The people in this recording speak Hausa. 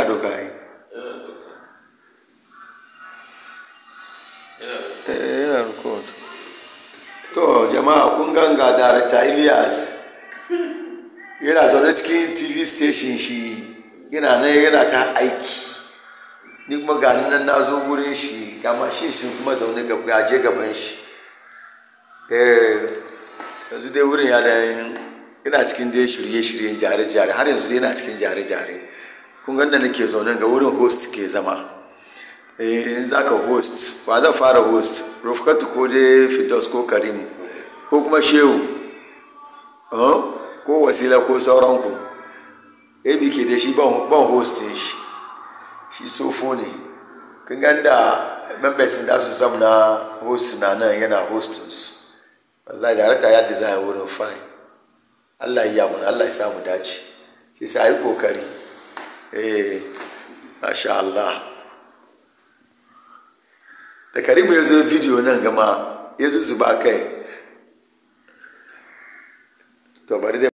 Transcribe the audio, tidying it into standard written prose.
yana doka ai. Yana record. To jama'a kun ganga Darakta Ilyas yana zaune cikin TV station shi yana nan yana ta aiki. Ni kuma gani nan na zo wurin shi ga mashin shi kuma zaune gaje gaban shi. Yanzu dai wurin yana cikin dai shirye-shiryen jare-jare har yanzu dai yana cikin jare-jare. Kun ga nan nake zaune ga wurin host ke zama. In za ka host ba zan fara host Rufkatu ko dai Fidos ko Karim ko kuma Shehu ko Wasila ko sauranku. ABK da shi ban hostin shi sofo ne. Kun ga da members da su zama na host na nan yana hostin su. Wallahi Darakta ya design wurin fine. Allah ya mun, Allah ya samu dace. Sai yi kokari. Masha Allah. Da Karimu ya zo video nan gama ya zuzuba kai. To bari dai